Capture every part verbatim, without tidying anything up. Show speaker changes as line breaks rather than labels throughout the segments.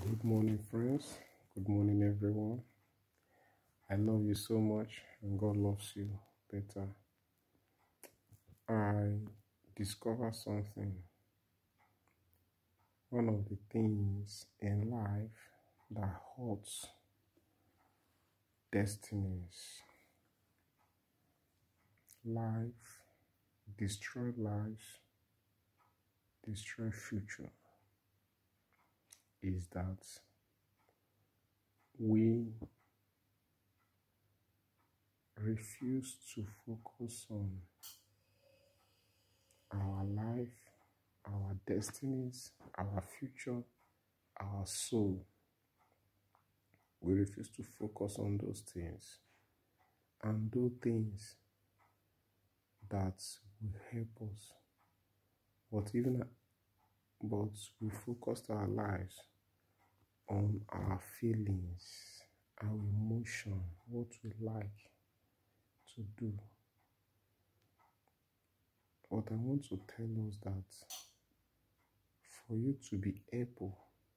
Good morning, friends. Good morning, everyone. I love you so much, and God loves you better. I discovered something. One of the things in life that hurts destinies, life, destroy lives, destroy future, is that we refuse to focus on our life, our destinies, our future, our soul. We refuse to focus on those things and do things that will help us. But even but we focused our lives on our feelings, our emotion, what we like to do. But I want to tell us that for you to be able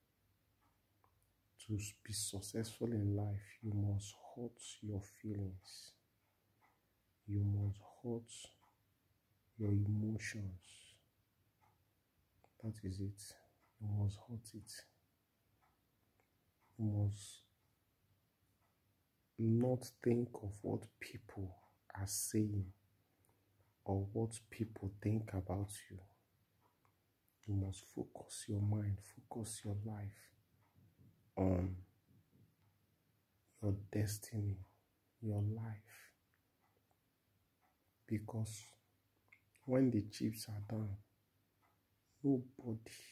to be successful in life, you must hurt your feelings. You must hurt your emotions. That is it. You must hurt it. You must not think of what people are saying or what people think about you. You must focus your mind, focus your life on your destiny, your life. Because when the chips are down, nobody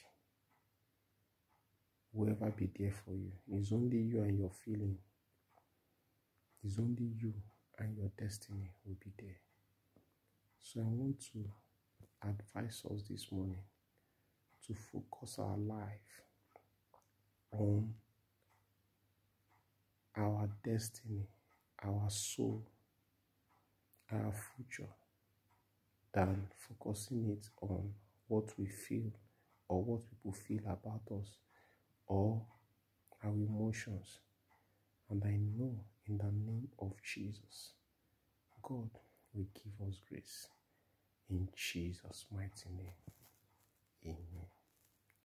will ever be there for you. It's only you and your feeling. It's only you and your destiny will be there. So I want to advise us this morning to focus our life on our destiny, our soul, our future, than focusing it on what we feel or what people feel about us or our emotions. And I know in the name of Jesus, God will give us grace. In Jesus' mighty name, amen.